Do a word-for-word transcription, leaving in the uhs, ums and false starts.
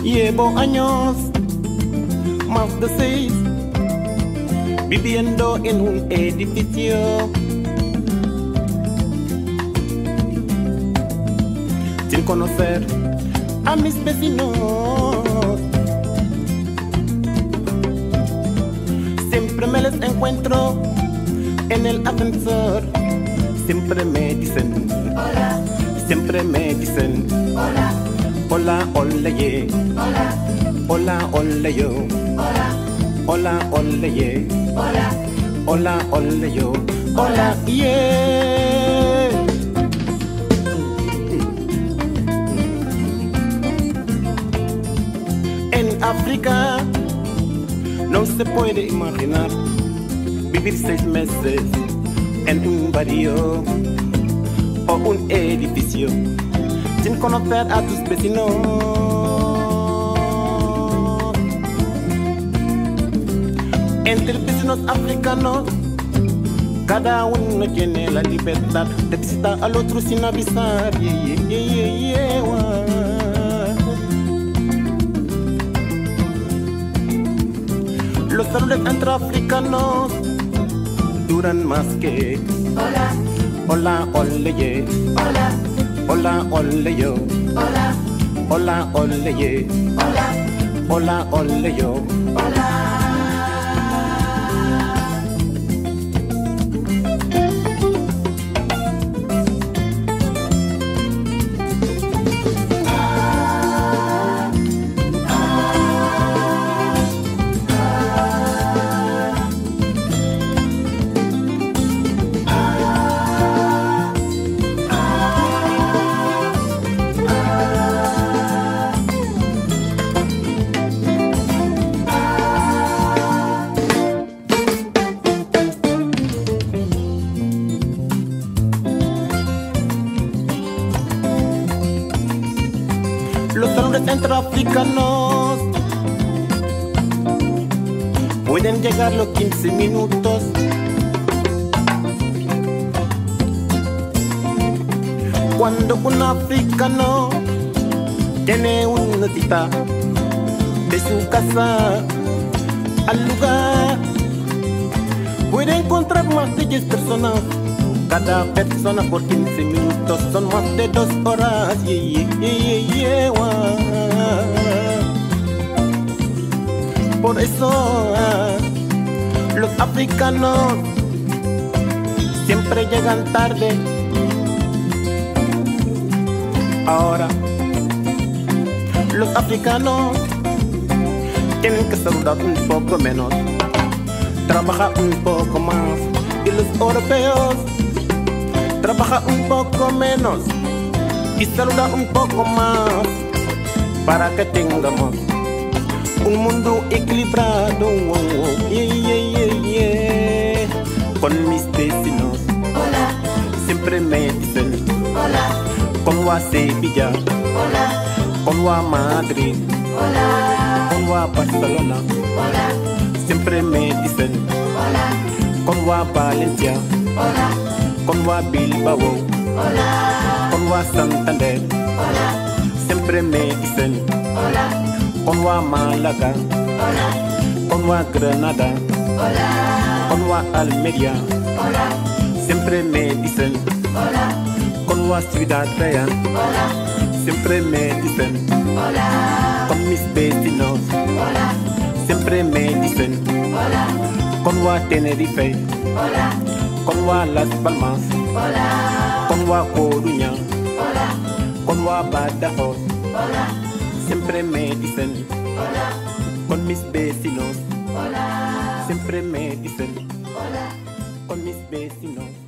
Llevo años, más de seis, viviendo en un edificio. Sin conocer a mis vecinos. Siempre me les encuentro en el ascensor. Siempre me dicen hola. Siempre me dicen hola. Hola, hola, yeah. Hola. Hola, hola, yo. Hola. Hola, hola, yeah. Hola. Hola, hola, yo. Hola, yeah. En África no se puede imaginar vivir seis meses en un barrio o un edificio sin conocer a tus vecinos. Entre vecinos africanos, cada uno tiene la libertad de visitar al otro sin avisar. Yeah, yeah, yeah, yeah, wow. Los saludos entre africanos duran más que hola, hola, hola, yeah. Hola, hola, hola, yo. Hola, hola, hola, yeah. Hola, hola, hola, yo. Hola. Los saludos entre africanos pueden llegar los quince minutos. Cuando un africano tiene una cita de su casa al lugar, puede encontrar más de diez personas. Cada persona por quince minutos son más de dos horas. Yeah, yeah, yeah, yeah, wow. Por eso ah, los africanos siempre llegan tarde. Ahora los africanos tienen que saludar un poco menos, trabajar un poco más. Y los europeos trabaja un poco menos y saluda un poco más, para que tengamos un mundo equilibrado. Yeah, yeah, yeah, yeah. Con mis vecinos, hola, siempre me dicen hola. Con wa Sevilla, hola. Con wa Madrid, hola. Con wa Barcelona, hola. Siempre me dicen hola. Con wa Valencia, hola. Con wa Bilbao, hola. Con wa Santander, hola. Siempre me dicen hola. Con wa Málaga, hola. Con wa Granada, hola. Con wa Almería, hola. Siempre me dicen hola. Con wa Ciudad Real, hola. Siempre me dicen hola. Con mis vecinos, hola. Siempre me dicen hola. Con wa Tenerife, hola. Con wa Las Palmas, hola. Con wa Coruña, hola. Con wa Badajoz, hola. Siempre me dicen hola. Con mis vecinos, hola. Siempre me dicen hola. Con mis vecinos.